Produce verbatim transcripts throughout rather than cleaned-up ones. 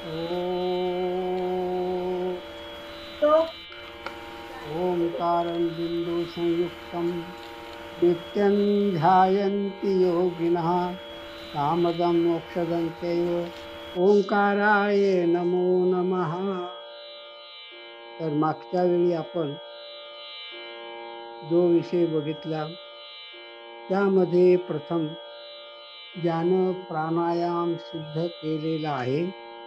ओंकारं बिंदु संयुक्तं नित्यं ध्यायन्ति योगिनः कामदं मोक्षदं चैव ओंकाराय नमो नमः. तर मागच्या वेळी आपण जो विषय बघितला त्यामध्ये प्रथम ज्यानं प्राणायाम सिद्ध केलेला आहे,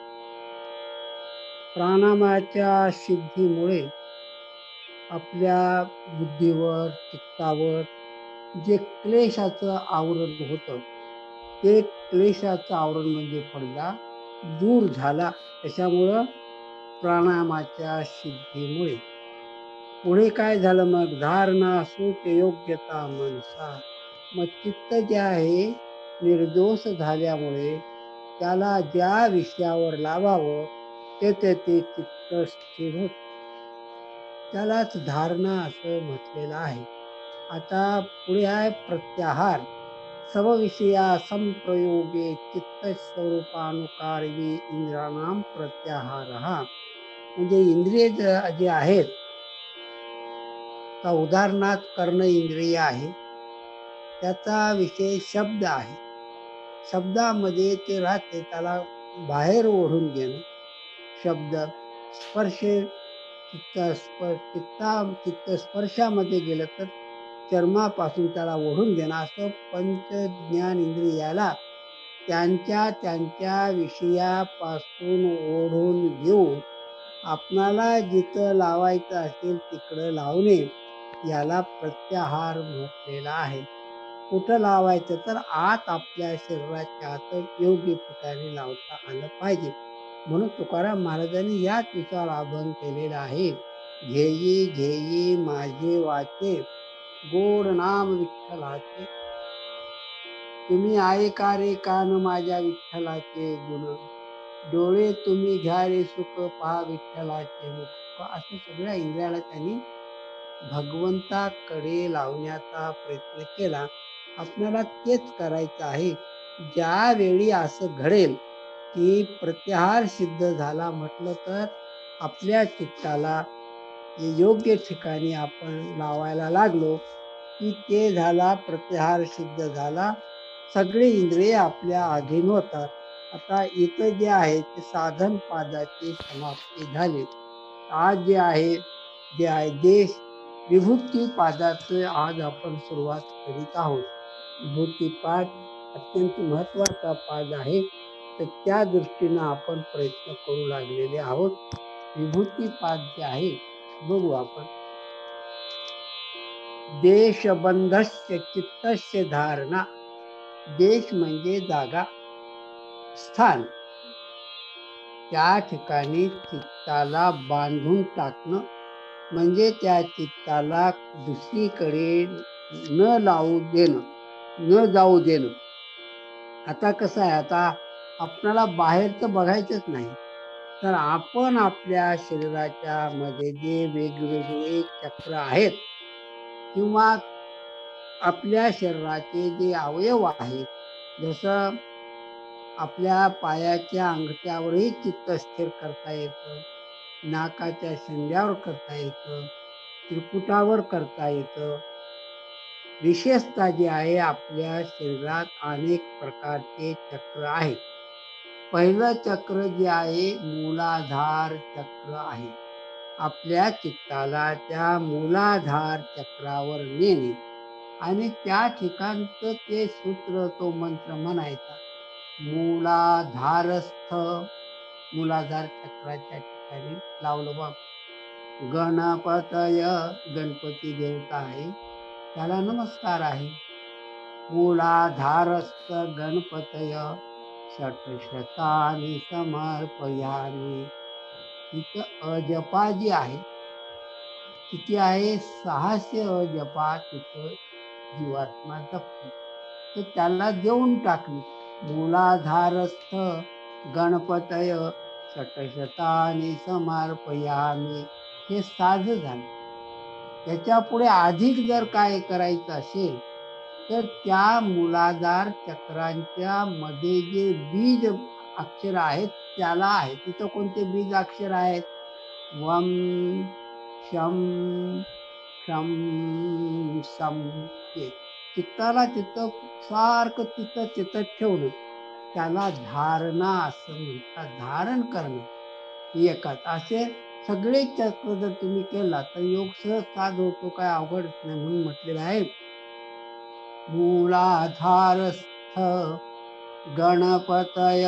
प्राणायामाच्या सिद्धीमुळे आपल्या बुद्धीवर चित्तावर जे क्लेशाचं आवरण होतं ते क्लेशाचं आवरण म्हणजे पडदा दूर झाला. त्याच्यामुळं प्राणायामाच्या सिद्धीमुळे पुढे काय झालं, मग धारणा सुच योग्यता मनसा. मग चित्त जे आहे निर्दोष झाल्यामुळे त्याला ज्या विषयावर लावावं ते ते ते चित्त स्थिर होत, त्यालाच धारणा असं म्हटलेलं आहे. आता पुढे आहे प्रत्याहार. सर्वविषया संप्रयोगे चित्त स्वरूपानुकारवी इंद्रियाणाम प्रत्याहार. म्हणजे इंद्रिय जे आहेत, तर उदाहरणार्थ कर्ण इंद्रिय आहे, त्याचा विषय शब्द आहे. शब्दामध्ये ते राहते, त्याला बाहेर ओढून घेणं. शब्द स्पर्श, चित्त स्पर्श चित्ता चित्त स्पर्शामध्ये गेलं तर चर्मापासून त्याला ओढून घेणं. असं पंच ज्ञान इंद्रियाला त्यांच्या त्यांच्या विषयापासून ओढून घेऊन आपणाला जिथं लावायचं असेल तिकडं लावणे, याला प्रत्याहार म्हटलेला आहे. कुठं लावायचं तर आत, आपल्या शरीराच्या आत योग्य ठिकाणी लावता आलं पाहिजे. म्हणून तुकाराम महाराजांनी याच विचार अभंग केलेला आहे. घेई घेई माझे वाचे गोड नाम विठ्ठलाचे, तुम्ही ऐका रे कान माझ्या विठ्ठलाचे गुण, डोळे तुम्ही घ्या रे सुख पहा विठ्ठलाचे मुख. असं सगळ्या इंद्रियाला त्यांनी भगवंताकडे लावण्याचा प्रयत्न केला. आपल्याला तेच करायचं आहे. ज्यावेळी असं घडेल की प्रत्याहार सिद्ध झाला म्हटलं तर आपल्या चित्ताला योग्य ठिकाणी आपण लावायला लागलो की ते झाला, प्रत्याहार सिद्ध झाला, सगळे इंद्रिय आपल्या अधीन होतात. आता इथं जे आहे ते साधन पादाची समाप्ती झाली. आज जे आहे जे आहे देश विभूती पादाचं आज आपण सुरुवात करीत आहोत. विभूती पाद अत्यंत महत्वाचा पाद आहे, तर त्या दृष्टीनं आपण प्रयत्न करू लागलेले आहोत. विभूती पाद जे आहे बघू आपण. देशबंधस्य चित्तस्य धारणा. देश म्हणजे जागा, स्थान. त्या ठिकाणी चित्ताला बांधून टाकणं म्हणजे त्या चित्ताला दुसरीकडे न लावू देणं, न जाऊ देणं. आता कसं आहे, आता आपल्याला बाहेरचं बघायचंच नाही, तर आपण आपल्या शरीराच्या मध्ये जे वेगवेगळे चक्र आहेत किंवा आपल्या शरीराचे जे अवयव आहेत, जसं आपल्या पायाच्या अंगठ्यावरही चित्त स्थिर करता येतं, नाकाच्या शेंड्यावर करता येतं, त्रिकुटावर करता येतं. विशेषतः जे आहे आपल्या शरीरात अनेक प्रकारचे चक्र आहेत. पहिलं चक्र जे आहे मूलाधार चक्र आहे. आपल्या चित्ताला त्या मूलाधार चक्रावर नेणे आणि त्या ठिकाणचं ते सूत्र, तो मंत्र म्हणायचा. मूलाधारस्थ, मूलाधार चक्राच्या ठिकाणी लावलं बा. गणपतय, गणपती देवता आहे, त्याला नमस्कार आहे. मूलाधारस्थ गणपतय षटशतानि समर्पयामि. तिथं अजपा जी आहे, किती आहे, सहाशे अजपा तिथं जीवात्मा जपतो, तर त्याला देऊन टाकली. मूलाधारस्थ गणपतय षटशतानि समर्पयामि, हे साधं झालं. त्याच्या पुढे अधिक जर काय करायचं असेल तर त्या मूलाधार चक्रांच्या मध्ये जे बीज अक्षर आहेत त्याला आहे. तिथं कोणते बीज अक्षर आहेत? वम, शम, शम, सम. हे चित्ताला तिथं सारखं तिथं तिथं ठेवणं त्याला धारणा असं म्हणतात. धारण करणं एकाच. असे सगळे चक्र जर तुम्ही केला तर योग सहज साध होतो, काय अवघड नाही. म्हणून म्हटलेलं आहे मूलाधारस्थ गणपतय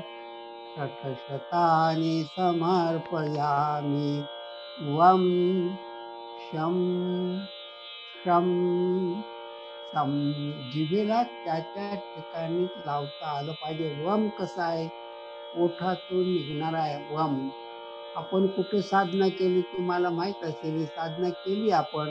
षट्शतानि समर्पयामि. वम, शम, शम, सम. जिभेला त्याच्या ठिकाणी लावता आलं पाहिजे. वम कसा आहे? ओठातून निघणारा आहे वम. आपण कुठे साधना केली तुम्हाला माहित असेल. साधना केली आपण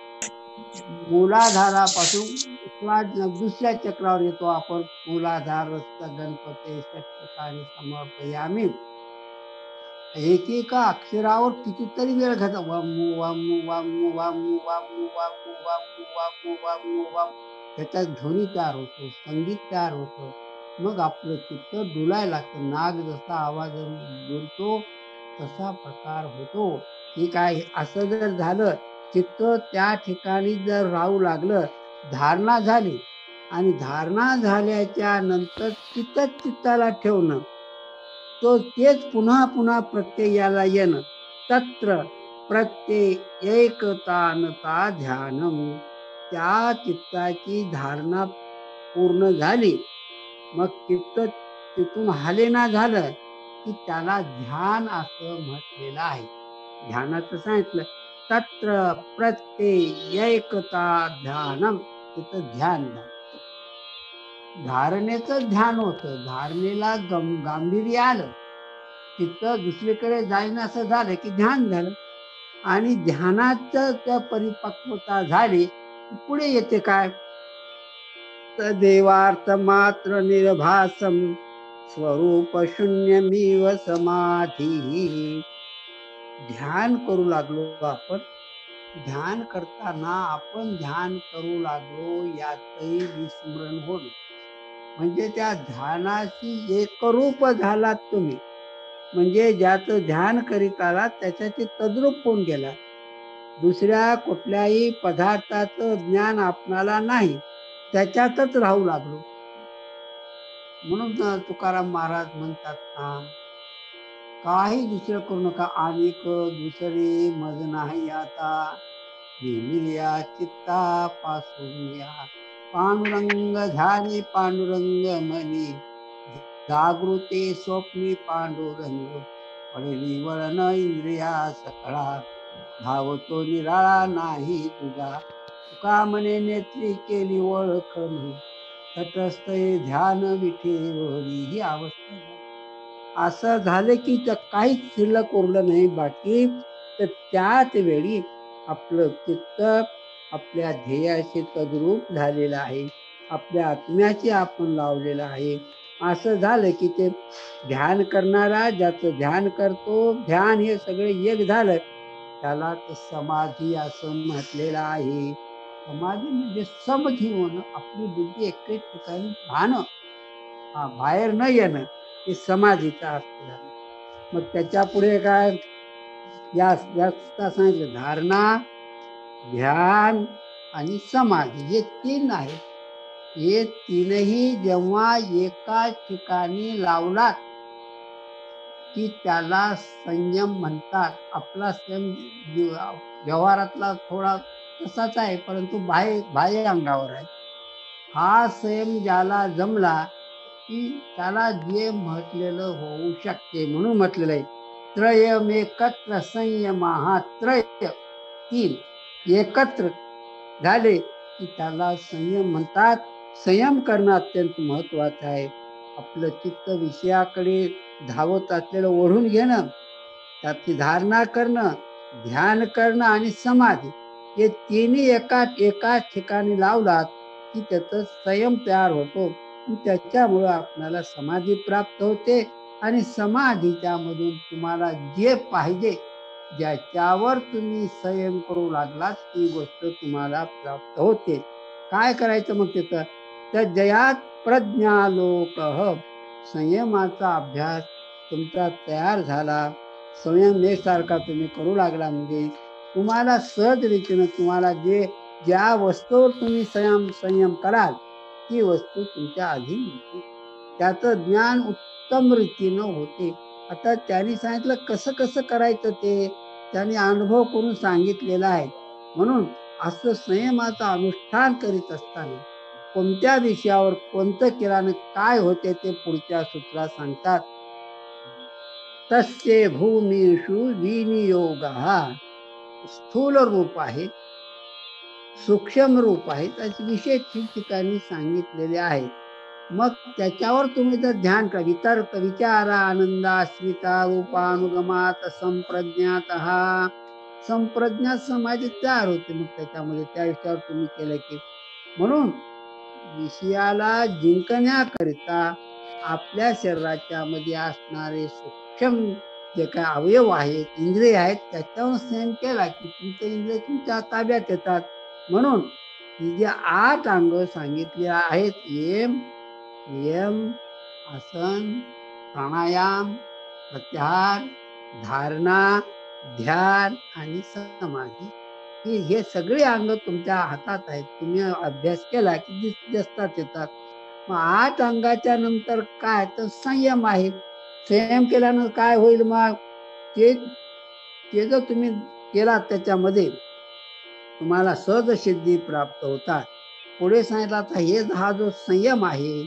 मूलाधारापासून दुसऱ्या चक्रावर येतो आपण. मूलाधारस्थ गणपती षट्शतानि समर्पयामि. एकेका अक्षरावर कितीतरी वेळ घालता. वामू वामू वामू वामू वामू वामू वामू वामू वामू वाम. त्याच्यात ध्वनी तयार होतो, संगीत तयार होतं. मग आपलं चित्त डुलायला लागतं. नाग जसा आवाज डुलतो तसा प्रकार होतो. ठीक आहे. असं जर झालं, चित्त त्या ठिकाणी जर राहू लागलं, धारणा झाली आणि धारणा झाल्याच्या नंतर चित्तच चित्ताला ठेवणं, तो तेच पुन्हा पुन्हा प्रत्ययाला येणं. तत्र प्रत्यय एकतानता ध्यानम. त्या चित्ताची धारणा पूर्ण झाली, मग चित्त तिथून हालेना झालं की त्याला ध्यान असं म्हटलेलं आहे. ध्यानाचं सांगितलं तत्र प्रत्यय एकता ध्यानम. तिथं ध्यान झालं. धारणेचं ध्यान होतं. धारणेला गं गांभीर्य आलं, चित्त दुसरीकडे जाईन असं झालं की ध्यान झालं. आणि ध्यानाचं त्या परिपक्वता झाली पुढे येते काय? तदेवार्थ मात्र निर्भासम स्वरूप शून्यमिव समाधी. ध्यान करू लागलो आपण. ध्यान करताना आपण ध्यान करू लागलो यातही विस्मरण होणं, म्हणजे त्या ध्यानाशी एकरूप झालात तुम्ही. म्हणजे ज्याचं ध्यान करीत आलात त्याच्याशी तद्रूप होऊन गेला. दुसऱ्या कुठल्याही पदार्थाचं ज्ञान आपणाला नाही, त्याच्यातच राहू लागलो. म्हणून तुकाराम महाराज म्हणतात ना, काही दुसरं करू नका. अनेक दुसरे मज नाही आता, नेमिल्या चित्ता पासून या. पांडुरंग ध्यानी पांडुरंग मनी, जागृते स्वप्नी पांडुरंग. पडली वळण इंद्रिया सकळा, धावतो निराळा नाही तुझा. तुका म्हणे नेत्री केली ओळखण, तटस्थ ध्यान विठेवरी. ही अवस्था असं झालं की काहीच शिल्लक उरलं नाही बाकी. तर त्याच वेळी आपलं चित्त आपल्या ध्येयाशी तद्रूप झालेलं आहे, आपल्या आत्म्याशी आपण लावलेलं आहे. असं झालं की ते ध्यान करणारा ज्याचं ध्यान करतो, ध्यान हे सगळे एक झालं, त्याला समाधी असं म्हटलेलं आहे. समाधी म्हणजे समधी होणं, आपली बुद्धी एकच ठिकाणी राहणं, हा बाहेर न येणं, हे समाधीचा अर्थ झाला. मग त्याच्या पुढे काय या सांगितलं? धारणा, ध्यान आणि समाधी हे तीन आहेत. हे तीनही जेव्हा एका ठिकाणी लावलात की त्याला संयम म्हणतात. आपला संयम व्यवहारातला थोडा तसाच आहे, परंतु बाह्य बाह्य अंगावर आहे. हा संयम ज्याला जमला की त्याला जे म्हटलेलं होऊ शकते. म्हणून म्हटलेलं आहे त्रयम एकत्र संयम. हा त्रय तीन एकत्र झाले की त्याला संयम म्हणतात. संयम करणं अत्यंत महत्वाचं आहे. आपलं चित्त विषयाकडे धावत असलेलं ओढून घेणं, त्याची धारणा करणं, ध्यान करणं आणि समाधी, हे तिन्ही एका एकाच ठिकाणी लावलात की त्याचा संयम तयार होतो. त्याच्यामुळं आपल्याला समाधी प्राप्त होते. आणि समाधीच्या मधून तुम्हाला जे पाहिजे, ज्याच्यावर तुम्ही संयम करू लागलात, ती गोष्ट तुम्हाला प्राप्त होते. काय करायचं मग तिथं? तर जयात प्रज्ञालोक संयमाचा अभ्यास तुमचा तयार झाला, संयमेसारखा तुम्ही करू लागला म्हणजे तुम्हाला सहज रीतीनं तुम्हाला जे ज्या वस्तूवर तुम्ही संयम संयम कराल ती वस्तू तुमच्या अधीन होते. त्याचं ज्ञान उत्तम रीतीनं होते. आता त्यांनी सांगितलं कसं कसं करायचं ते त्यांनी अनुभव करून सांगितलेला आहे. म्हणून असं संयमाचं अनुष्ठान करीत असताना कोणत्या विषयावर कोणतं केल्याने काय होते ते पुढच्या सूत्रात सांगतात. तस्य भूमीषु विनियोग, स्थूल रूप आहे, सूक्ष्म रूप आहे, त्याचे विषय ठिकठिकाणी सांगितलेले आहेत. मग त्याच्यावर तुम्ही जर ध्यान करा, वितर्क विचार आनंदा अस्मिता रूपानुगमात संप्रज्ञात संप्रज्ञात समाधी तयार होते. मग त्याच्यामध्ये त्या विषयावर तुम्ही केलं की म्हणून विषयाला जिंकण्याकरिता आपल्या शरीराच्या मध्ये असणारे सूक्ष्म जे काय अवयव आहेत, इंद्रिय आहेत, त्याच्यावर संयम केला की तुमचे इंद्रिय तुमच्या ताब्यात येतात. म्हणून ही जे आठ अंग सांगितले आहेत, यम नियम, आसन, प्राणायाम, प्रत्याहार, धारणा, ध्यान आणि समाधी, ही हे सगळे अंग तुमच्या हातात आहेत. तुम्ही अभ्यास केला की दिसतात येतात. मग आठ अंगाच्या नंतर काय तर संयम आहे. संयम केल्यानंतर काय होईल मग ते ते जर तुम्ही केला त्याच्यामध्ये तुम्हाला सहज सिद्धी प्राप्त होतात. पुढे सांगितलं आता हे हा जो संयम आहे,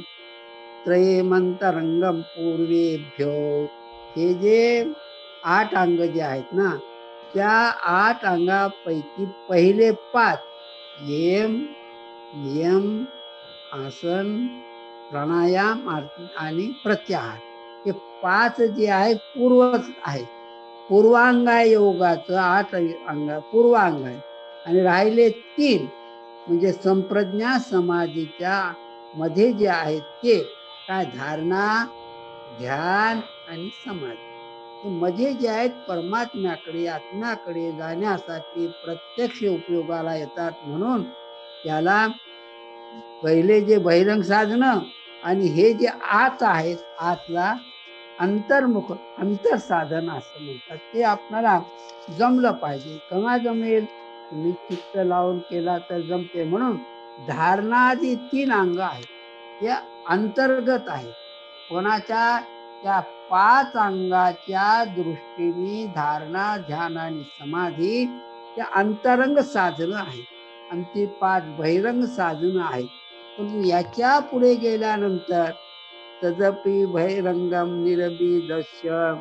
त्रयमंतरंगम पूर्वेभ्यो, हे जे आठ अंग जे आहेत ना त्या आठ अंगापैकी पहिले पाच यम नियम आसन प्राणायाम आणि प्रत्याहार हे पाच जे आहे पूर्वच आहे. पूर्वांग आहे योगाचं, आठ अंग पूर्वांग आहे आणि राहिले तीन म्हणजे संप्रज्ञा समाधीच्या मध्ये जे आहेत ते काय धारणा, ध्यान आणि समाधी. मध्ये जे आहेत परमात्म्याकडे आत्म्याकडे जाण्यासाठी प्रत्यक्ष उपयोगाला येतात. म्हणून त्याला पहिले जे बहिरंग साधन आणि हे जे आत आहेत आतला अंतर्मुख अंतर साधन असं म्हणतात. ते आपल्याला जमलं पाहिजे. केव्हा जमेल? तुम्ही चित्त लावून केला तर जमते. म्हणून धारणादी तीन अंग आहेत ते अंतर्गत आहे. कोणाच्या? त्या पाच अंगाच्या दृष्टीने धारणा ध्यान आणि समाधी त्या अंतरंग साधनं आहेत आणि ती पाच बहिरंग साधनं आहेत. पण याच्या पुढे गेल्यानंतर तदपि बहिरंगम निरबिदस्य,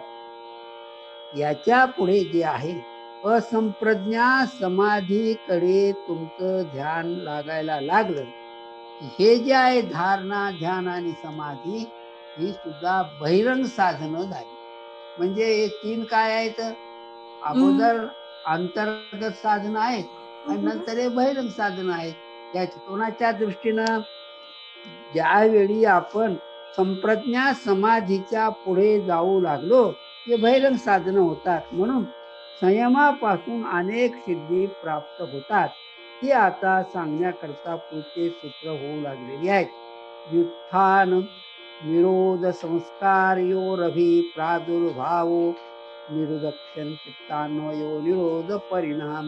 याच्या पुढे जे आहे असंप्रज्ञा समाधीकडे तुमचं ध्यान लागायला लागलं. हे जे आहे धारणा ध्यान आणि समाधी ही सुद्धा बहिरंग साधनं झाली. म्हणजे हे तीन काय आहेत? अगोदर अंतर्गत साधनं आहेत आणि नंतर हे बहिरंग साधनं आहेत. त्याच्या कोणाच्या दृष्टीनं? ज्यावेळी आपण संप्रज्ञा समाधीच्या पुढे जाऊ लागलो हे बहिरंग साधनं होतात. म्हणून संयमापासून अनेक सिद्धी प्राप्त होतात. ती आता सांगण्याकरता पुढचे सूत्र होऊ लागलेली आहेत. व्युत्थान निरोध संस्कारयोरभि प्रादुर्भावो निरुदक्षण चित्तान्वयो निरोध परिणाम.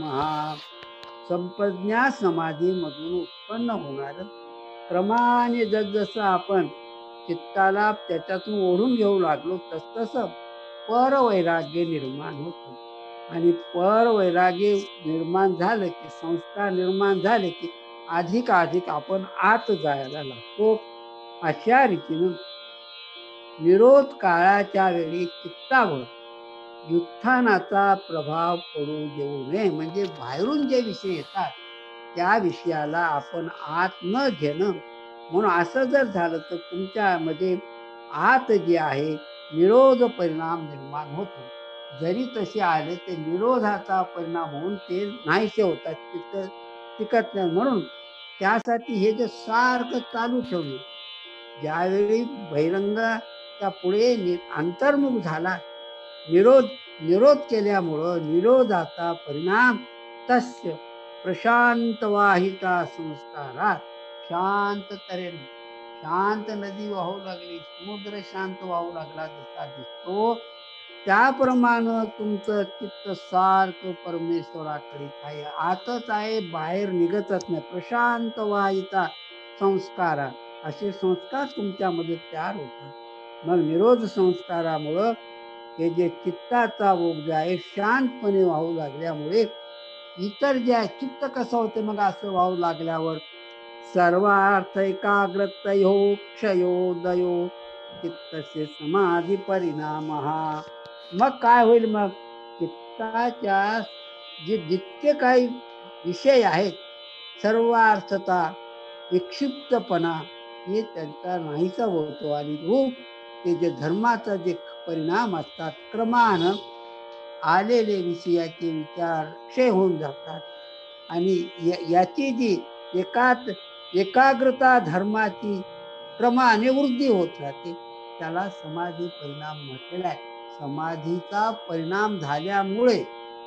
संप्रज्ञा समाधीमधून उत्पन्न होणार क्रमाने जसजसं आपण चित्ताला त्याच्यातून ओढून घेऊ लागलो तसतसं परवैराग्य निर्माण होतं. आणि परवैराग्य निर्माण झालं की संस्कार निर्माण झाले की अधिक अधिक आपण आत जायला लागतो. अशा रीतीनं निरोध काळाच्या वेळी चित्तावर व्युत्थानाचा प्रभाव पडू देऊ नये. म्हणजे बाहेरून जे विषय येतात त्या विषयाला आपण आत न घेणं. म्हणून असं जर झालं तर तुमच्यामध्ये आत जे आहे निरोध परिणाम निर्माण होतो. जरी तसे आले ते निरोधाचा परिणाम होऊन ते नाहीसे होतात, तिथं टिकत नाही. म्हणून त्यासाठी हे जे सारखं चालू ठेवलं, ज्यावेळी बहिरंगाच्या पुढे अंतर्मुख झाला निरोध निरोध केल्यामुळं निरोधाचा परिणाम तस्य प्रशांत वाहिता संस्कारात शांत तऱ्हेने शांत नदी वाहू लागली, समुद्र शांत वाहू लागला जसा दिसतो, त्याप्रमाणे तुमचं चित्त सारखं परमेश्वराकडे आहे, आतच आहे, बाहेर निघतच नाही. प्रशांत वाहिता संस्कारा, असे संस्कार तुमच्यामध्ये तयार होतात. मग निरोध संस्कारामुळं हे जे चित्ताचा ओघ आहे शांतपणे वाहू लागल्यामुळे इतर जे आहे, चित्त कसं होते मग असं वाहू लागल्यावर, सर्वार्थ एकाग्रतयो क्षयोदयो चित्तस्य समाधी परिणाम. मग काय होईल? मग चित्ताच्या जे जितके काही विषय आहेत, सर्वार्थता, विक्षिप्तपणा, हे त्यांचा नाहीसा होतो आणि रूप ते जे धर्माचा जे परिणाम असतात, क्रमानं आलेले विषयाचे विचार क्षय होऊन जातात आणि याची जी एकात एकाग्रता धर्माची क्रमाने वृद्धी होत राहते, त्याला समाधी परिणाम म्हटलेला आहे. समाधीचा परिणाम झाल्यामुळे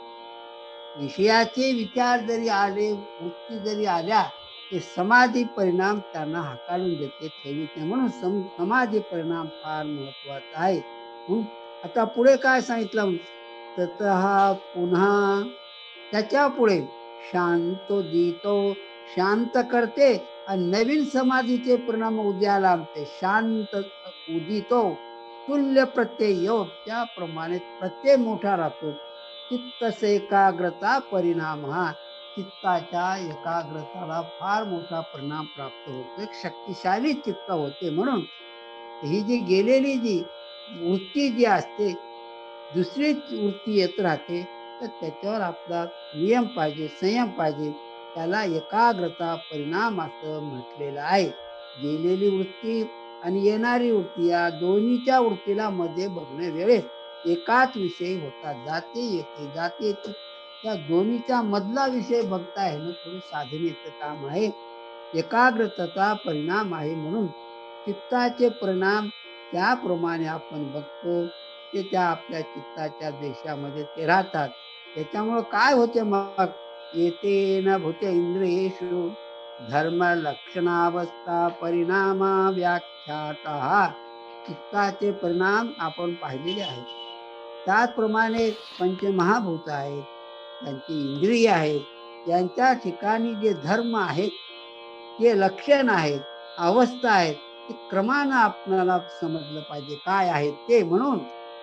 विषयाचे विचार जरी आले, वृत्ती जरी आल्या, ते समाधी परिणाम त्यांना हाकाळून देते, ठेवीत नाही. म्हणून सम समाधी परिणाम फार महत्वाचा आहे. म्हणून आता पुढे काय सांगितलं? ततः पुन्हा त्याच्या पुढे शांतोदितो, शांत करते आणि नवीन समाधीचे परिणाम उद्याला आणते. शांत उदितो तुल्य प्रत्यय योग, त्याप्रमाणे प्रत्यय मोठा राहतो. चित्तसे एकाग्रता परिणाम, हा चित्ताच्या एकाग्रताला फार मोठा परिणाम प्राप्त होतो, एक शक्तिशाली चित्त होते. म्हणून ही जी गेलेली जी वृत्ती जी असते, दुसरी वृत्ती येत राहते, तर त्याच्यावर आपला नियम पाहिजे, संयम पाहिजे. त्याला एकाग्रता परिणाम असं म्हटलेलं आहे. गेलेली वृत्ती आणि येणारी वृत्ती, या दोन्हीच्या वृत्तीला मध्ये बघणे वेळेस एकाच विषयी होता, जाते येते जाते येते, त्या दोन्हीच्या मधला विषय बघता आहे ना, थोडी साधनेचं काम आहे. एकाग्रतेचा परिणाम आहे. म्हणून चित्ताचे परिणाम त्याप्रमाणे आपण बघतो, ते त्या आपल्या चित्ताच्या देशामध्ये ते राहतात. त्याच्यामुळं काय होते? मग येतेन भूत इंद्रियेषु धर्म लक्षणावस्था परिणामा व्याख्यातः. चित्ताचे परिणाम आपण पाहिलेले आहेत. त्याचप्रमाणे पंचमहाभूत आहेत, त्यांची इंद्रिय आहेत, यांच्या ठिकाणी जे धर्म आहेत, जे लक्षण आहेत, अवस्था आहेत, ते क्रमानं आपल्याला समजलं पाहिजे काय आहेत ते. म्हणून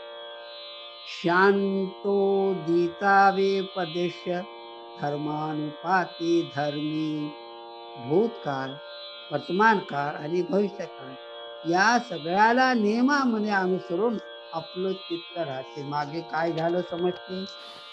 शांतोदितावेपदेश धर्मानुपाती धर्मी, भूतकाळ, वर्तमानकाळ आणि भविष्यकाळ, या सगळ्याला नियमामध्ये अनुसरून आपलं चित्त राहते. मागे काय झालं समजते,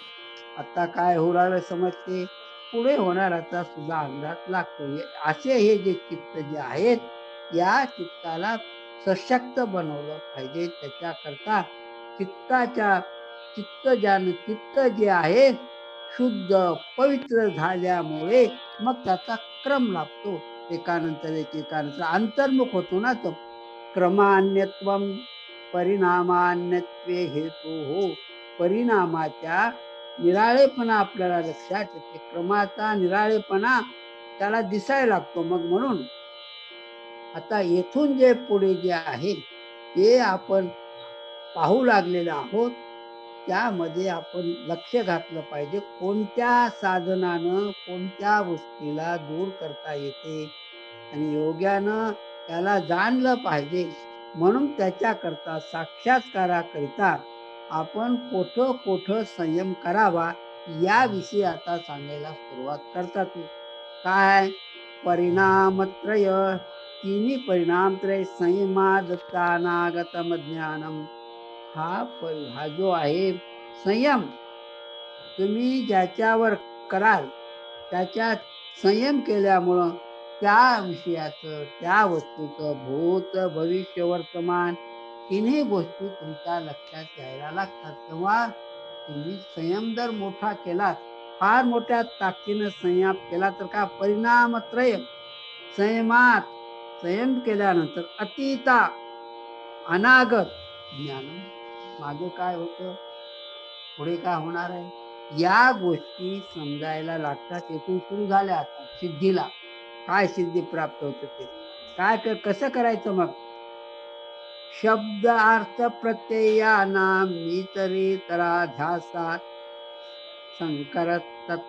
आता काय होणार समजते, पुढे होणाराचा सुद्धा अंदाज लागतो. असे हे जे चित्त जे आहेत, या चित्ताला सशक्त बनवलं पाहिजे. त्याच्याकरता चित्ताच्या चित्त ज्यानं चित्त जे आहे शुद्ध पवित्र झाल्यामुळे मग त्याचा क्रम लागतो, एकानंतर एक एकानंतर अंतर्मुख होतो ना तो. क्रमान्यत्वम परिणामान्यत्वे हेतू हो, परिणामाच्या निराळेपणा आपल्याला लक्षात येते, क्रमाचा निराळेपणा त्याला दिसायला लागतो. मग म्हणून आता येथून जे पुढे जे आहे ते आपण पाहू लागलेलं आहोत, त्यामध्ये आपण लक्ष घातलं पाहिजे, कोणत्या साधनानं कोणत्या गोष्टीला दूर करता येते आणि योग्यानं त्याला जाणलं पाहिजे. म्हणून त्याच्याकरता साक्षात्काराकरिता आपण कोठं कोठं संयम करावा, याविषयी आता सांगायला सुरुवात करतात. काय? परिणामत्रय, तिन्ही परिणामत्रय, संयमादत्तानागतम ज्ञानम. हा हा जो आहे संयम, तुम्ही ज्याच्यावर कराल त्याच्यात संयम केल्यामुळं त्या विषयाचं, त्या वस्तूचं भूत भविष्य वर्तमान तिन्ही गोष्टी तुमच्या लक्षात यायला लागतात. तेव्हा तुम्ही संयम जर मोठा केलात, फार मोठ्या ताकदीनं संयम केला, तर का परिणामत्रय, संयमात संयम केल्यानंतर अतीता अनागत ज्ञान, मागे काय होतं, पुढे काय होणार आहे, या गोष्टी समजायला लागतात. येथून सुरू झाल्या आता सिद्धीला. काय सिद्धी प्राप्त होते ते काय कर कसं करायचं मग? शब्द अर्थ प्रत्ययानाम इतरेतरा ध्यासात संकरत तत्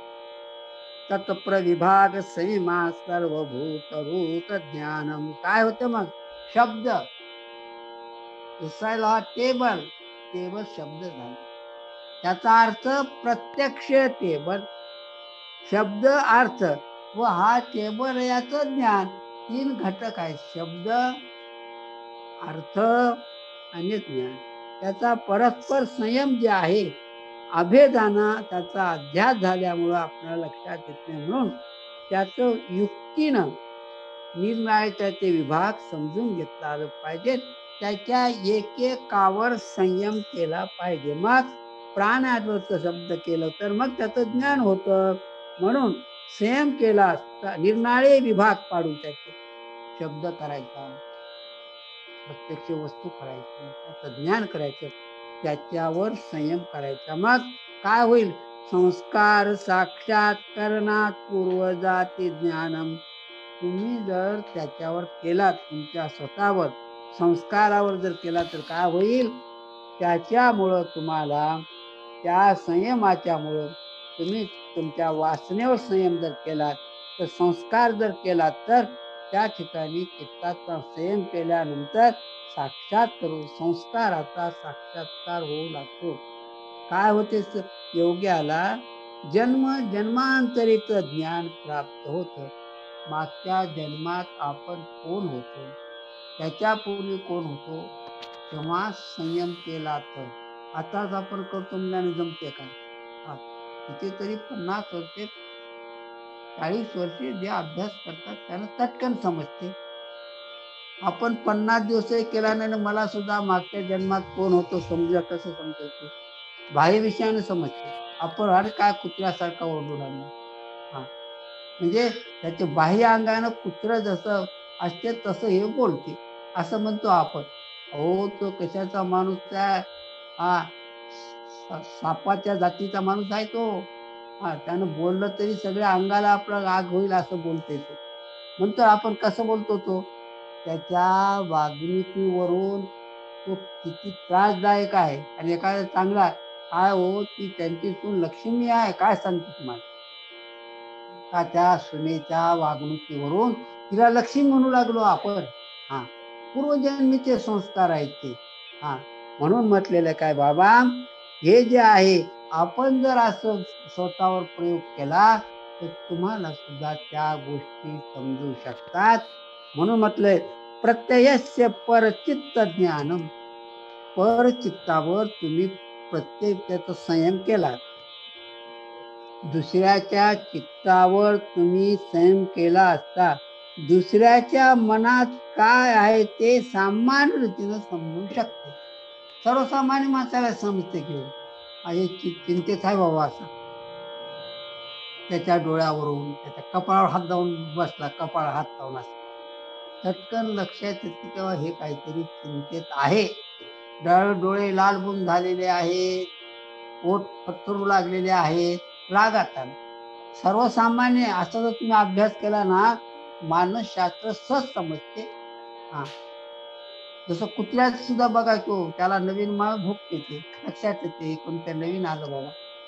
तत्प्रविभाग संयमा सर्वभूत भूत ज्ञानम. काय होतं मग? शब्द दिसायला हा टेबल, टेबल शब्द झाला. त्याचा अर्थ प्रत्यक्ष टेबल, शब्द अर्थ व हा टेबल याचं ज्ञान. तीन घटक आहेत, शब्द अर्थ आणि ज्ञान. त्याचा परस्पर संयम जे आहे, अभेदाना त्याचा अध्यास झाल्यामुळं आपल्याला लक्षात येत नाही. म्हणून त्याचं युक्तीनं निरनिराळे ते विभाग समजून घेतला आलं पाहिजे. त्याच्या एकेकावर संयम केला पाहिजे. मग प्राणाद्वत शब्द केलं तर मग त्याचं ज्ञान होतं. म्हणून संयम केला असता निरनिराळे विभाग पाडून त्याचे शब्द करायचा, प्रत्यक्ष वस्तू करायचं, त्याचं ज्ञान करायचं, त्याच्यावर संयम करायचा. मग काय होईल? संस्कार साक्षात्करणात पूर्वजाती ज्ञानम. तुम्ही जर त्याच्यावर केलात, तुमच्या स्वतःवर संस्कारावर जर केला तर काय होईल? त्याच्यामुळं तुम्हाला, त्या संयमाच्यामुळं तुम्ही तुमच्या वासनेवर संयम जर केलात, तर संस्कार जर केला, तर त्या ठिकाणी चित्ताचा संयम केल्यानंतर साक्षात करून संस्काराचा साक्षात्कार होऊ लागतो. काय होते? योग्याला जन्म जन्मांतरीच ज्ञान प्राप्त होतं. मागच्या जन्मात आपण कोण होतो, त्याच्यापूर्वी कोण होतो, तेव्हा संयम केला तर. आताच आपण करतो मुलाने जमते का? हा, तिथे तरी पन्नास वर्षे चाळीस वर्षे जे अभ्यास करतात त्यांना तटकन समजते. आपण पन्नास दिवस केला नाही, मला सुद्धा मागच्या जन्मात कोण होतो समजा, कसं समजायचं? बाह्य विषयाने समजते. आपण अरे काय कुत्र्यासारखा ओरडू लागला. हा, म्हणजे त्याचे बाह्य अंगानं कुत्र जसं असते तसं हे बोलते, असं म्हणतो आपण. हो, तो कशाचा माणूस आहे? हा, सापाच्या जातीचा माणूस आहे तो. हा, त्यानं बोललं तरी सगळ्या अंगाला आपला आग होईल असं बोलते तो. म्हणतो आपण कसं बोलतो तो? त्याच्या वागणुकीवरून तो किती त्रासदायक आहे. आणि एखादा चांगला काय हो, ती त्यांची सून लक्ष्मी आहे, काय सांगते तुम्हाला? का त्या सुनेच्या वागणुकीवरून तिला लक्ष्मी म्हणू लागलो आपण. हा, पूर्वजन्मीचे संस्कार आहेत ते. हा, म्हणून म्हटलेलं काय बाबा, हे जे आहे आपण जर असं स्वतःवर प्रयोग केला तर तुम्हाला सुद्धा त्या गोष्टी समजू शकतात. म्हणून म्हटलंय प्रत्ययस्य परचित्त ज्ञानम. परचित्तावर तुम्ही प्रत्येक त्याचा संयम केला, दुसऱ्याच्या चित्तावर तुम्ही संयम केला असता दुसऱ्याच्या मनात काय आहे ते सामान्य रीतीनं समजू शकते. सर्वसामान्य माणसाला समजते की आहे चिंतेत आहे बाबा असं. त्याच्या डोळ्यावरून त्याच्या कपाळावर हात लावून बसला, कपाळ हात लावून असं चटकन लक्षात येते तेव्हा हे काहीतरी चिंतेत आहे. डोळे लाल बुंद झालेले आहेत, पोट पत्थरू लागलेले आहेत, रागात आला. सर्वसामान्य असं जर तुम्ही अभ्यास केला ना, मानसशास्त्र सहज समजते. हा, जसं कुत्र्यात सुद्धा बघायचो, त्याला नवीन माळ भूक येते, लक्षात येते कोणत्या नवीन आलं बाबा.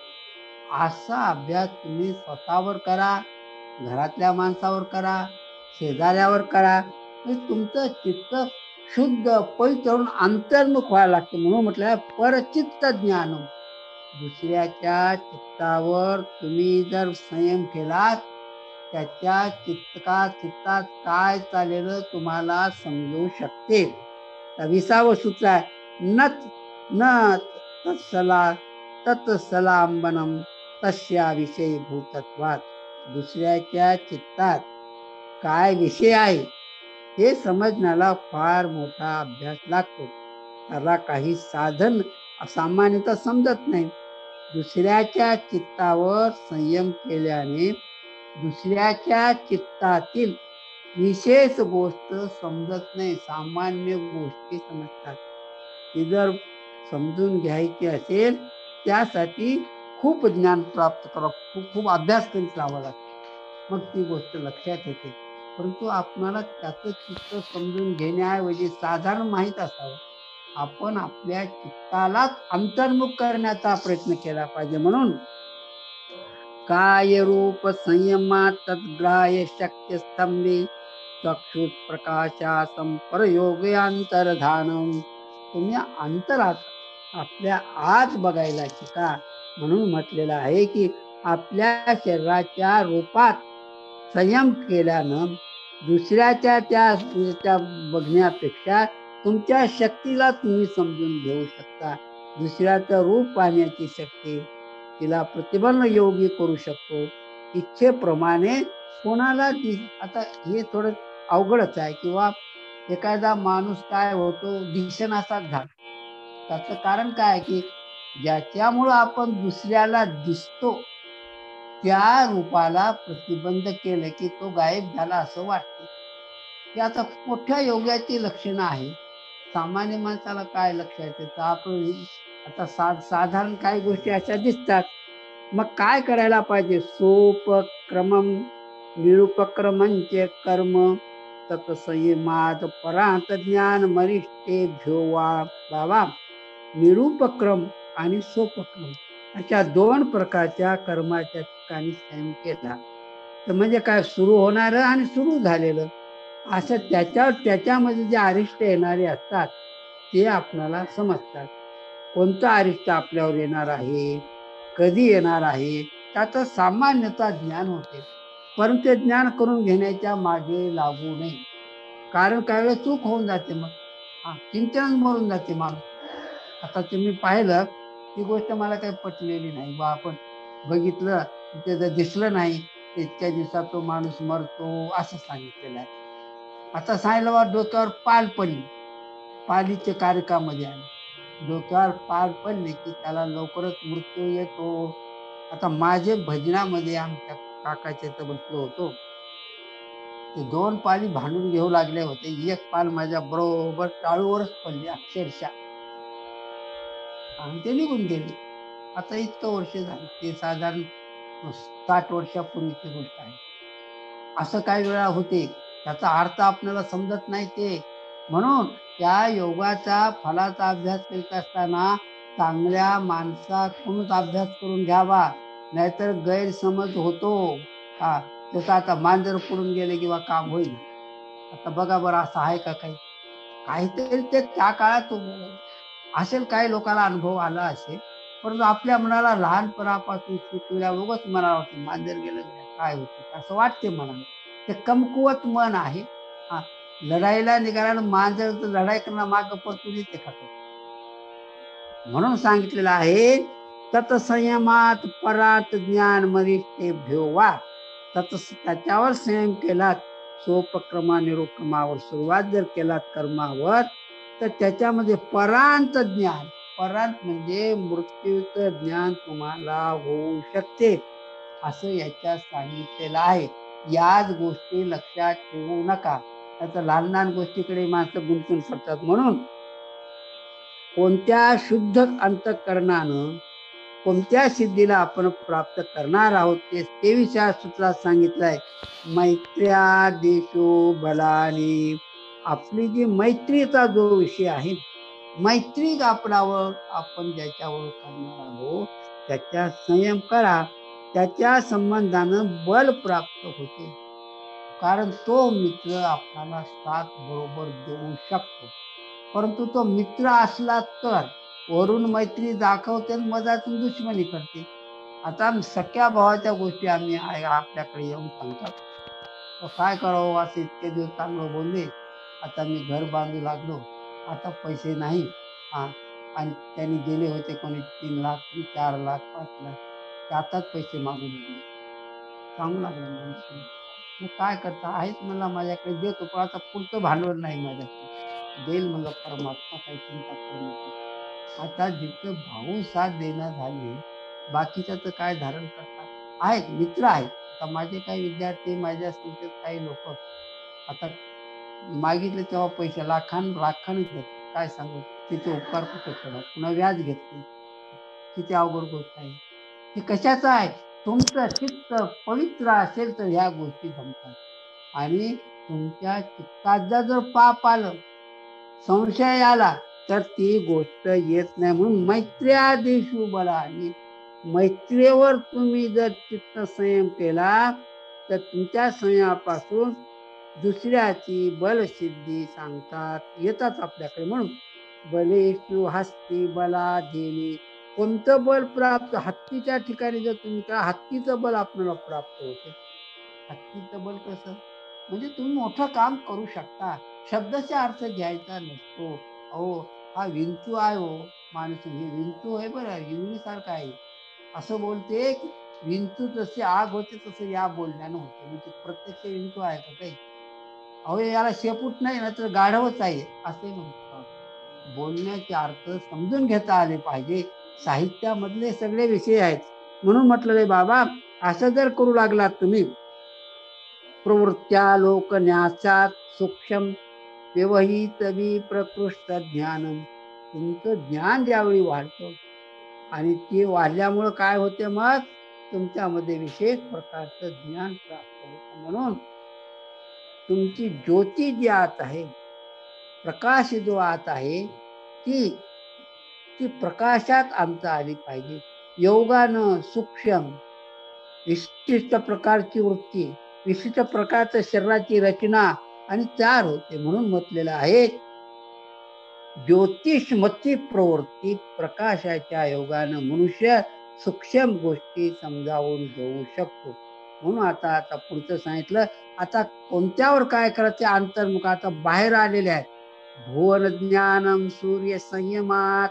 असा अभ्यास तुम्ही स्वतःवर करा, घरातल्या माणसावर करा, शेजाऱ्यावर करा. तुमचं चित्त शुद्ध पवित्र होऊन अंतर्मुख व्हायला लागते. म्हणून म्हटलं परचित्त ज्ञान. दुसऱ्याच्या चित्तावर तुम्ही जर संयम केलात, त्याच्या चित्ता चित्तात काय चाललेलं तुम्हाला समजू शकते. विसावं सूत्र आहे, नत न तत्सला तत्सलांबनम तस्या विषयी भूतत्वात. दुसऱ्याच्या चित्तात काय विषय आहे हे समजण्याला फार मोठा अभ्यास लागतो. त्याला काही साधन सामान्यतः समजत नाही. दुसऱ्याच्या चित्तावर संयम केल्याने दुसऱ्याच्या चित्तातील विशेष गोष्ट समजत नाही, सामान्य गोष्टी समजतात. ती जर समजून घ्यायची असेल त्यासाठी खूप ज्ञान प्राप्त करा, खूप खूप अभ्यास करीत राहावा लागतो, मग ती गोष्ट लक्षात येते. परंतु आपणाला त्याचं चित्त समजून घेण्याऐवजी साधारण माहीत असावं, आपण आपल्या चित्तालाच अंतर्मुख करण्याचा प्रयत्न केला पाहिजे. म्हणून काय रूप संयमात तद्ग्राह्य शक्य स्तंभे चक्षुष प्रकाशा संप्रयोगे अंतर्धानम. तुम्ही अंतरात आपल्या आत बघायला शिका. म्हणून म्हटलेलं आहे की आपल्या शरीराच्या रूपात संयम केल्यानं दुसऱ्याच्या त्या त्या बघण्यापेक्षा तुमच्या शक्तीला तुम्ही समजून घेऊ शकता. दुसऱ्याचं रूप पाहण्याची शक्ती, तिला प्रतिबंध योगी करू शकतो. इच्छेप्रमाणे कोणाला आता हे थोडं अवघडच आहे. किंवा एखादा माणूस काय होतो दिसेनासाच झाला. त्याचं कारण काय की ज्याच्यामुळं आपण दुसऱ्याला दिसतो त्या रूपाला प्रतिबंध केलं की तो गायब झाला असं वाटतं. की आता मोठ्या योगाची लक्षणं आहे. सामान्य माणसाला काय लक्षात येतं, आपण आता सा साधारण काही गोष्टी अशा दिसतात. मग काय करायला पाहिजे? सोपक्रमम निरुपक्रमंच कर्म तत्संयमात परांत ज्ञान मरिष्ठेभ्यो वा. बाबा, निरुपक्रम आणि सोपक्रम अशा दोन प्रकारच्या कर्माच्या ठिकाणी संयम केला तर म्हणजे काय, सुरू होणारं आणि सुरू झालेलं असं त्याच्यावर त्याच्यामध्ये जे अरिष्ट येणारे असतात ते आपल्याला समजतात. कोणतं अरिष्ट आपल्यावर येणार आहे, कधी येणार आहे, त्याचं सामान्यतः ज्ञान होते. परंतु ते ज्ञान करून घेण्याच्या मागे लागू नये. कारण काही वेळेस चूक होऊन जाते. मग हा चिंतन मरून जाते माणूस. आता तुम्ही पाहिलं ती गोष्ट मला काही पटलेली नाही बा, आपण बघितलं ते जर दिसलं नाही इतक्या दिवसात तो माणूस मरतो असं सांगितलेलं आहे. आता सांगितलं बा डोक्यावर पाल पडली, पालीचे कार्यक्रमामध्ये आले, डोक्यावर पाल पडली की त्याला लवकरच मृत्यू येतो. आता माझे भजनामध्ये आमच्या काकाच्या इथं बसलो होतो, ते दोन पाली भांडून घेऊ लागले होते. एक पाल माझ्या बरोबर टाळूवरच पडली अक्षरशः आणि ते निघून गेले. आता इतकं वर्ष झाली, ते साधारण साठ वर्षापूर्वीची गोष्ट आहे. असं काही वेळा होते, त्याचा अर्थ आपल्याला समजत नाही. ते म्हणून त्या योगाचा फलाचा अभ्यास करीत असताना चांगल्या माणसाकडूनच अभ्यास करून घ्यावा, नाहीतर गैरसमज होतो. हा जसं आता मांजर पडून गेले किंवा काम होईल. आता बघा बरं, असं आहे का? काही काहीतरी ते त्या काळात असेल, काही लोकांना अनुभव आला असेल. परंतु आपल्या मनाला लहानपणापासून शिकवल्या उगाच मनाला वाटतं मांजर गेलं काय होतं असं वाटते मनाला. ते कमकुवत मन आहे. हा लढाईला निघाला मांजर तर लढाई करणार माग परतून येते खातो. म्हणून सांगितलेलं आहे तत्संयमात परात ज्ञान मरिष्ठेभ्यो वा. तत्स त्याच्यावर संयम केलात, सोपक्रमा निरुपक्रमावर सुरुवात जर केलात कर्मावर, तर त्याच्यामध्ये परांत ज्ञान, परांत म्हणजे मृत्यूचं ज्ञान तुम्हाला होऊ शकते असं याच्यात सांगितलेलं आहे. याच गोष्टी लक्षात ठेवू नका. आता लहान लहान गोष्टीकडे माणसं गुंतून पडतात. म्हणून कोणत्या शुद्ध अंतःकरणानं कोणत्या सिद्धीला आपण प्राप्त करणार आहोत ते तेविषया सूत्रात सांगितलंय. मैत्र्या देशो बलानी. आपली जी मैत्रीचा जो विषय आहे, मैत्री आपणावर आपण ज्याच्यावर करणार आहोत त्याच्या संयम करा. त्याच्या संबंधानं बल प्राप्त होते. कारण तो मित्र आपल्याला साथ बरोबर देऊ शकतो. परंतु तो मित्र असला तर वरून मैत्री दाखवते, मधातून दुश्मनी करते. आता सख्या भावाच्या गोष्टी आम्ही आपल्याकडे येऊन सांगतात, काय करावं असं इतके दिवस चांगलं बोलले, आता मी घर बांधू लागलो, आता पैसे नाही. हा आणि त्यांनी दिले होते कोणी तीन लाख चार लाख पाच लाख, ते आताच पैसे मागू लागले. सांगू लागले माणूस, मग काय करता, आहेत मला माझ्याकडे देतो, पण आता पुढचं भांडवल नाही माझ्याकडे, देईल म्हणलं परमात्मा, काही चिंता करू नको. आता जिथं भाऊ साथ देणं झाले, बाकीचं तर काय धारण करतात. आहेत मित्र आहेत. आता माझे काही विद्यार्थी, माझ्या संस्थेत काही लोक आता मागितले तेव्हा पैसे लाखां लाखांनी घेतात. काय सांगू, तिथे उपकार कुठे करणार, पुन्हा व्याज घेतले. किती अवघड गोष्ट आहे. हे कशाचं आहे? तुमचं चित्त पवित्र असेल तर ह्या गोष्टी जमतात. आणि तुमच्या चित्तात जर पाप आलं, संशय आला, तर ती गोष्ट येत नाही. म्हणून मैत्र्यादिषु बलानी, मैत्रेवर तुम्ही जर चित्त संयम केला तर तुमच्या संयमापासून दुसऱ्याची बलसिद्धी सांगतात येतात आपल्याकडे. म्हणून बलेषु हस्ती बलाधीनी, कोणतं बल प्राप्त, हत्तीच्या ठिकाणी जर तुम्ही त्या हत्तीचं बल आपल्याला प्राप्त होते. हत्तीचं बल कसं, म्हणजे तुम्ही मोठं काम करू शकता. शब्दाचा अर्थ घ्यायचा नसतो. अहो हा विंचू आहे हो माणूस, हे विंचू आहे बरं, इंग्लिश सारखं आहे. असं बोलते की विंचू जसे आग होते तसं या बोलण्यानं होते. म्हणजे प्रत्यक्ष विंचू आहे का काही? अहो याला शेपूट नाही ना तर गाढवच आहे असे म्हणतात. बोलण्याचे अर्थ समजून घेता आले पाहिजे. साहित्यामधले सगळे विषय आहेत. म्हणून म्हटलं रे बाबा, असं जर करू लागलात तुम्ही, प्रवृत्त्या लोकन्यासात सूक्ष्म व्यवहित प्रकृष्ट ज्ञानम, तुमचं ज्ञान ज्यावेळी वाढतं आणि ते वाढल्यामुळं काय होते, मग तुमच्यामध्ये विशेष प्रकारचं ज्ञान प्राप्त होतं. म्हणून तुमची ज्योती जी आत आहे, प्रकाश जो आत आहे, ती ती प्रकाशात आमचा आली पाहिजे. योगानं सूक्ष्म विशिष्ट प्रकारची वृत्ती, विशिष्ट प्रकारच्या शरीराची रचना आणि तयार होते. म्हणून म्हटलेलं आहे, ज्योतिषमती प्रवृत्ती, प्रकाशाच्या योगानं मनुष्य सूक्ष्म गोष्टी समजावून घेऊ शकतो. म्हणून आता आता पुढचं सांगितलं. आता कोणत्यावर काय करायचं, अंतर्मुख आता बाहेर आलेले आहेत. भुवन ज्ञानम सूर्य संयमात,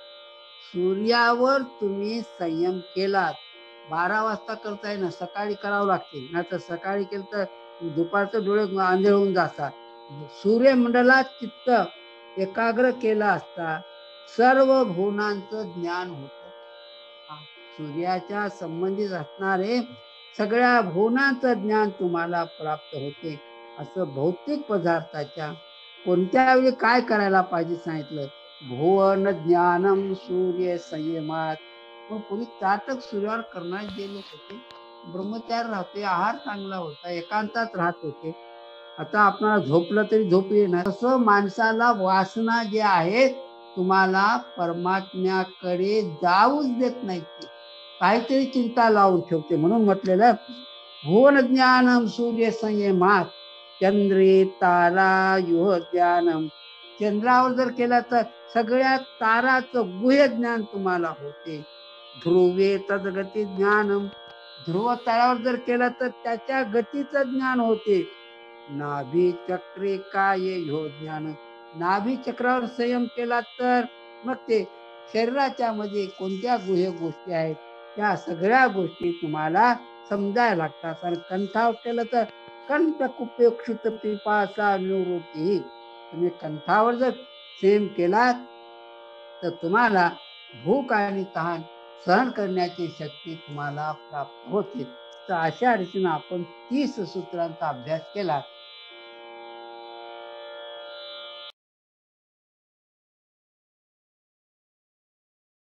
सूर्यावर तुम्ही संयम केलात. बारा वाजता करताय ना, सकाळी करावं लागते, नाही तर सकाळी केलं तर दुपारचं डोळे आंधळे होऊन जातात. सूर्यमंडलात चित्त एकाग्र केला असता सर्व भुवनांचं ज्ञान होतं. सूर्याच्या संबंधित असणारे सगळ्या भुवनांचं ज्ञान तुम्हाला प्राप्त होते. असं भौतिक पदार्थाच्या कोणत्या वेळी काय करायला पाहिजे सांगितलं. भुवन ज्ञानम सूर्य संयमात. मग पूर्वी चाटक सूर्यावर करणारे जे लोक होते, ब्रह्मचार्य राहते, आहार चांगला होता, एकांतात राहत होते. आता आपल्याला झोपलं तरी झोप येणार. तसं माणसाला वासना जे आहेत तुम्हाला परमात्म्याकडे जाऊच देत नाही, काहीतरी चिंता लावून ठेवते. म्हणून म्हटलेलं भुवन ज्ञानम सूर्य संयमात चंद्रे तारा युह ज्ञानम. चंद्रावर जर केला तर सगळ्या ताराचं गुह्य ज्ञान तुम्हाला होते. ध्रुवे तद्गती ज्ञानम, ध्रुव तारावर जर केला तर त्याच्या गतीचं ज्ञान होते. नाभी चक्रे काय ह्यो ज्ञान, नाभी चक्रावर संयम केला तर मग ते शरीराच्या मध्ये कोणत्या गुह्य गोष्टी आहेत त्या सगळ्या गोष्टी तुम्हाला समजायला लागतात. आणि कंठावर केलं तर कंठ कुपे क्षुत पिपासा निवृत्ती. तुम्ही कंठावर जर संयम केला तर तुम्हाला भूक आणि तहान सहन करण्याची शक्ती तुम्हाला प्राप्त होते. तर अशा रीतीने आपण तीस सूत्रांचा अभ्यास केला.